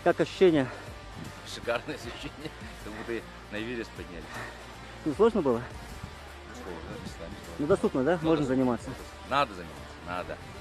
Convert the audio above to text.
Как ощущения? Шикарное ощущение, как будто на Эверест поднялись. Ну, сложно было? Сложно, местами сложно. Ну, доступно, да? Можно заниматься? Надо заниматься, надо.